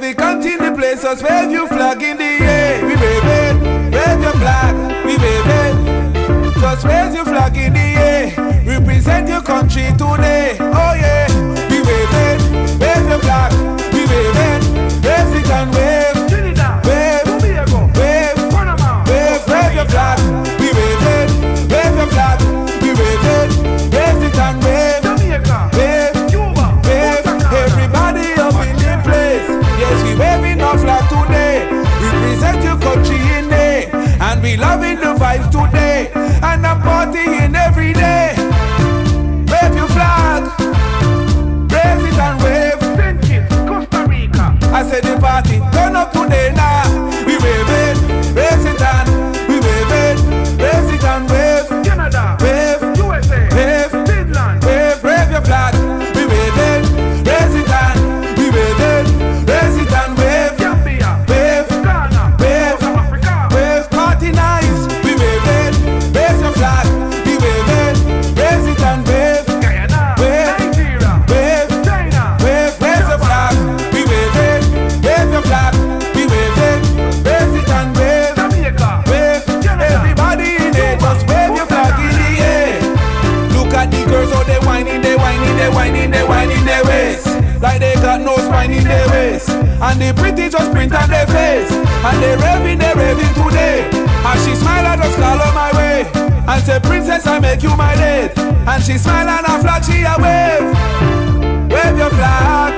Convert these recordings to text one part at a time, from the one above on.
Every country in the place, just wave your flag in the air. We wave it, wave your flag, we wave it. Just raise your flag in the air. Represent your country today. Oh yeah, we wave it, wave your flag, we wave it. Raise it and wave, wave, wave, wave, wave your flag, we wave it, wave your flag, we wave it. Raise it and wave, wave, wave. Everybody up in the place. Yes, we waving our flag today. Represent your country in there, and we loving the vibes today. And I'm partying every day. Wave your flag, raise it and wave. Costa Rica. I said the party turn up today now. We wave it, raise it and we wave it, raise it and wave. Canada, wave, USA, wave, Finland, wave, wave your flag. We wave it, raise it and we wave it, raise it and wave. Gambia, wave, Ghana, wave, South Africa, wave. Party nice, we wave it, raise your flag. We wave it, raise it and wave. Guyana, wave, Nigeria, wave, China, wave, raise your flag. We wave it, wave your flag. We wave it, raise it and wave. Jamaica, wave, everybody in it, just wave your flag in the air. Look at the girls, how they whining, they whining, they whining, they whining their waist. Like they got no spine in their waist. And the pretty just print on their face. And they raving today. As she smile, I just call her my way. And say, princess, I make you my date. And she smile and her flag, she a wave. Wave your flag.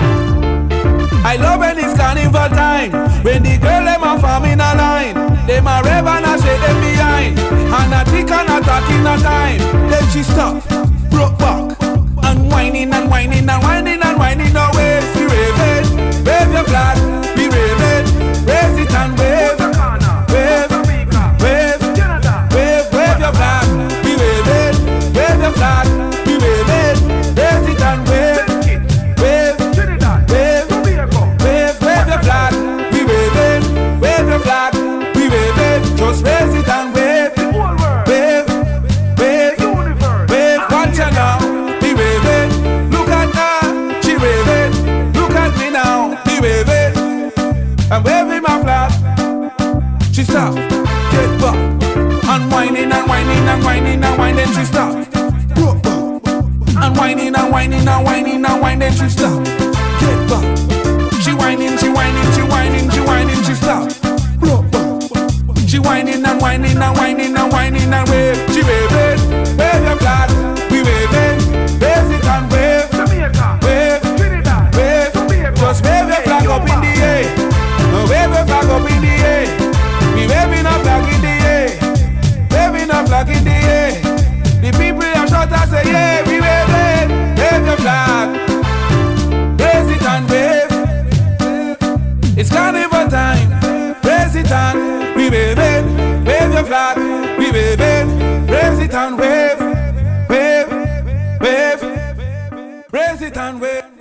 I love when it's carnival time. When the girl them a form in a line. Them a rave and a shake them behind. And a tick and a tack in a time. Then she stop, broke back. And whining and whining and whining and whining away. We wave it, wave your flag. We wave it, raise it and wave. Wave, wave, wave, wave your flag. We wave it, wave your flag. We wave it, raise it and wave. Wave, wave, wave, wave your flag. We wave it, wave your flag. We wave it, just raise it and wave. Wave, wave, wave, watch her now. We wave it, look at her, she wave it. Look at me now, we wave it. I'm waving my flag. She stop, get back. And whining and whining and whining and whining, she stop. And whining and whining and whining and whining, she stop. Get back. She whining, she whining, she whining, she whining, she stop. She whining and whining and whining and whining and wave. She wave it, wave your flag. We wave it, raise it and wave. Wave, wave, just wave your flag up in the air. Wave your flag up in the air. We waving a flag in the air. Waving a flag in the air. The people are short and say, yeah, we wave it. Wave your flag. Raise it and wave. It's carnival time. Raise it and we wave it. Wave your flag. We wave it. Raise it and wave. Wave, wave. Raise it and wave.